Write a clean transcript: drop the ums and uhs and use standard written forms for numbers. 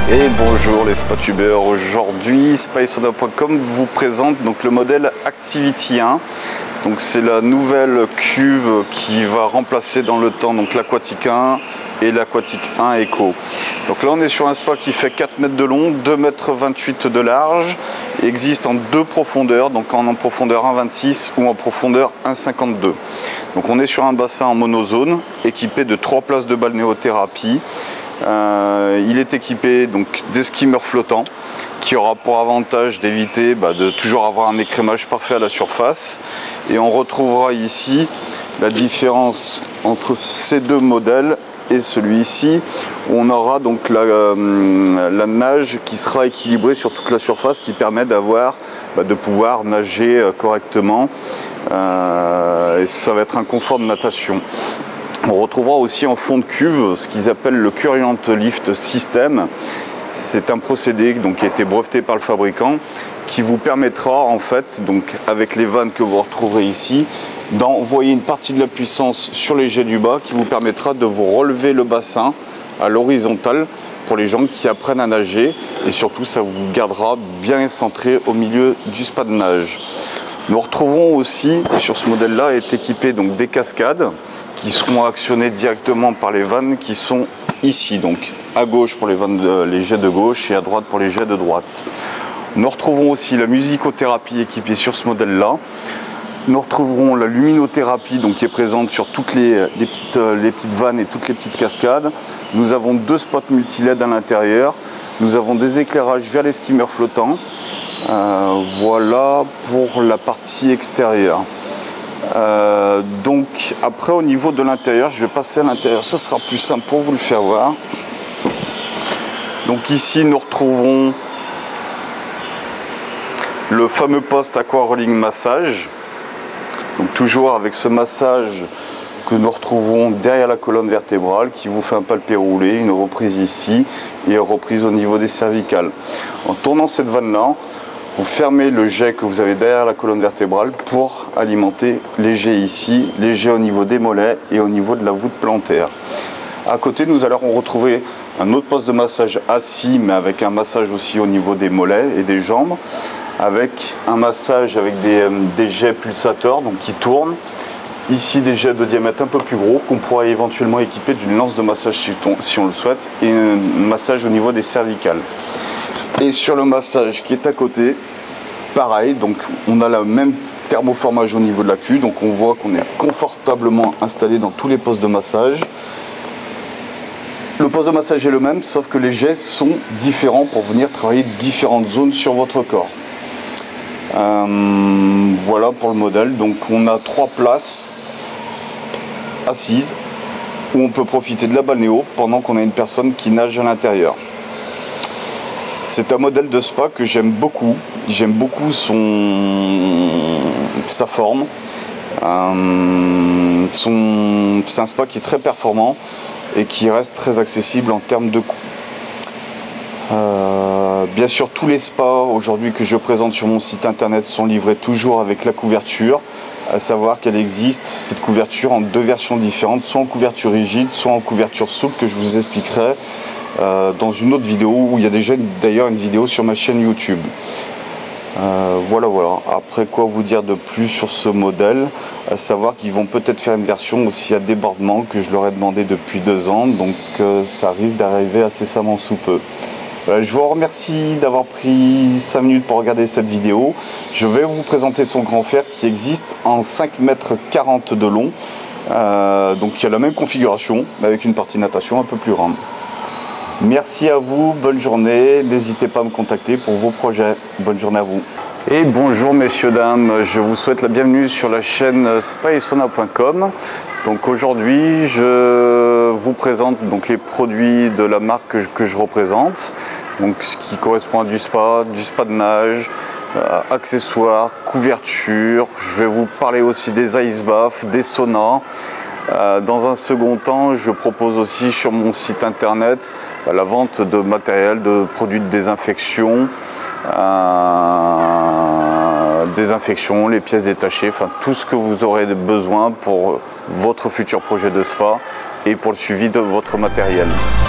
Et bonjour les spatubeurs, aujourd'hui SpaESauna.com vous présente donc le modèle Activity 1. Donc c'est la nouvelle cuve qui va remplacer dans le temps donc l'Aquatic 1 et l'Aquatic 1 Eco. Donc là on est sur un spa qui fait 4 mètres de long, 2,28 m de large, et existe en deux profondeurs, donc en profondeur 1,26 ou en profondeur 1,52. Donc on est sur un bassin en monozone équipé de 3 places de balnéothérapie. Il est équipé donc d'esquimeurs flottants qui aura pour avantage d'éviter de toujours avoir un écrémage parfait à la surface, et on retrouvera ici la différence entre ces deux modèles et celui-ci, où on aura donc la nage qui sera équilibrée sur toute la surface, qui permet d'avoir de pouvoir nager correctement, et ça va être un confort de natation. On retrouvera aussi en fond de cuve ce qu'ils appellent le Current Lift System. C'est un procédé qui a été breveté par le fabricant, qui vous permettra en fait, donc avec les vannes que vous retrouverez ici, d'envoyer une partie de la puissance sur les jets du bas, qui vous permettra de vous relever le bassin à l'horizontale pour les gens qui apprennent à nager, et surtout ça vous gardera bien centré au milieu du spa de nage. Nous retrouverons aussi sur ce modèle là est équipé donc des cascades qui seront actionnées directement par les vannes qui sont ici, donc à gauche pour les jets de gauche et à droite pour les jets de droite. Nous retrouverons aussi la musicothérapie équipée sur ce modèle là. Nous retrouverons la luminothérapie qui est présente sur toutes les petites vannes et toutes les petites cascades. Nous avons deux spots multi-LED à l'intérieur. Nous avons des éclairages vers les skimmers flottants. Voilà pour la partie extérieure. Donc après au niveau de l'intérieur, je vais passer à l'intérieur, ça sera plus simple pour vous le faire voir. Donc ici nous retrouvons le fameux poste Aqua Rolling Massage. Donc toujours avec ce massage que nous retrouvons derrière la colonne vertébrale, qui vous fait un palpé roulé, une reprise ici et une reprise au niveau des cervicales. En tournant cette vanne là, vous fermez le jet que vous avez derrière la colonne vertébrale pour alimenter les jets ici, les jets au niveau des mollets et au niveau de la voûte plantaire. À côté, nous allons retrouver un autre poste de massage assis, mais avec un massage aussi au niveau des mollets et des jambes, avec un massage avec des jets pulsateurs qui tournent. Ici, des jets de diamètre un peu plus gros qu'on pourra éventuellement équiper d'une lance de massage si on le souhaite, et un massage au niveau des cervicales. Et sur le massage qui est à côté, pareil, donc on a le même thermoformage au niveau de la cuve, donc on voit qu'on est confortablement installé dans tous les postes de massage. Le poste de massage est le même, sauf que les jets sont différents pour venir travailler différentes zones sur votre corps. Voilà pour le modèle. Donc on a 3 places assises où on peut profiter de la balnéo pendant qu'on a une personne qui nage à l'intérieur. C'est un modèle de spa que j'aime beaucoup. J'aime beaucoup sa forme. C'est un spa qui est très performant et qui reste très accessible en termes de coût. Bien sûr, tous les spas aujourd'hui que je présente sur mon site internet sont livrés toujours avec la couverture. À savoir qu'elle existe, cette couverture, en deux versions différentes, soit en couverture rigide, soit en couverture souple, que je vous expliquerai dans une autre vidéo, où il y a déjà d'ailleurs une vidéo sur ma chaîne YouTube. Voilà. Après, quoi vous dire de plus sur ce modèle? À savoir qu'ils vont peut-être faire une version aussi à débordement, que je leur ai demandé depuis 2 ans, donc ça risque d'arriver incessamment sous peu. Voilà, je vous remercie d'avoir pris 5 minutes pour regarder cette vidéo. Je vais vous présenter son grand fer qui existe en 5,40 m de long. Donc il y a la même configuration, mais avec une partie natation un peu plus grande. Merci à vous, bonne journée, n'hésitez pas à me contacter pour vos projets. Bonne journée à vous. Et bonjour messieurs, dames, je vous souhaite la bienvenue sur la chaîne SpaESauna.com. Donc aujourd'hui, je vous présente les produits de la marque que je représente. Donc ce qui correspond à du spa de nage, accessoires, couverture. Je vais vous parler aussi des ice baths, des saunas. Dans un second temps, je propose aussi sur mon site internet la vente de matériel, de produits de désinfection, les pièces détachées, enfin tout ce que vous aurez besoin pour votre futur projet de spa et pour le suivi de votre matériel.